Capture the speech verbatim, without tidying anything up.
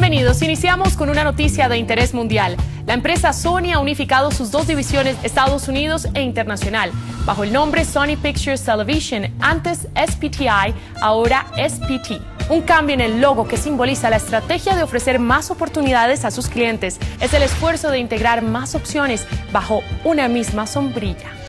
Bienvenidos. Iniciamos con una noticia de interés mundial. La empresa Sony ha unificado sus dos divisiones, Estados Unidos e internacional, bajo el nombre Sony Pictures Television, antes S P T I, ahora S P T. Un cambio en el logo que simboliza la estrategia de ofrecer más oportunidades a sus clientes. Es el esfuerzo de integrar más opciones bajo una misma sombrilla.